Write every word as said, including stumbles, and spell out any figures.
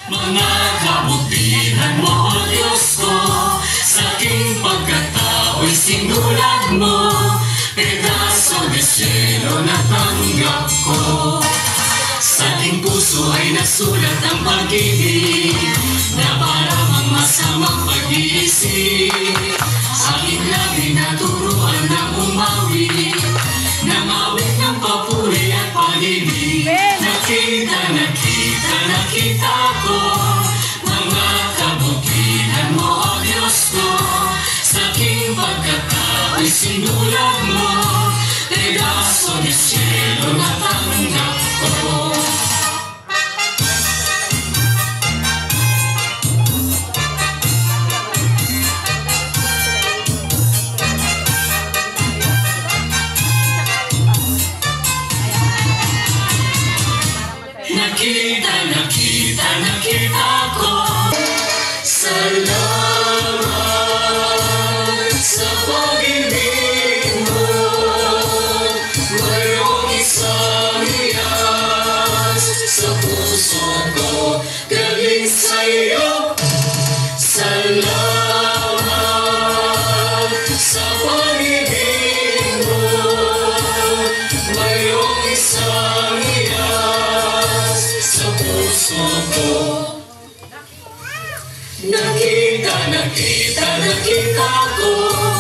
Mga kabutihan mo, O Diyos ko, sa aking pagkatao'y sinulat mo, pedaso de cielo na tanggap ko. Sa aking puso ay nasulat ang pag-ibig na parang masamang pag-iisip. Aking lagi naturuan na umawi, namawit ng papuri at pag-ibig. Nakita, nakita, nakita ko mga kabutihan mo, O Diyos ko. Sa aking pagkatao'y sinulat mo, pedaso de cielo na tanggap ko. Nakita, nakita, nakita ko. Salamat sa pag-ibig mo. Mayroong isang hiyas sa puso ko galing sa iyo. Salamat sa pag-ibig mo. Mayroong isang hiyas sa puso ko. Nakita, nakita, nakita ko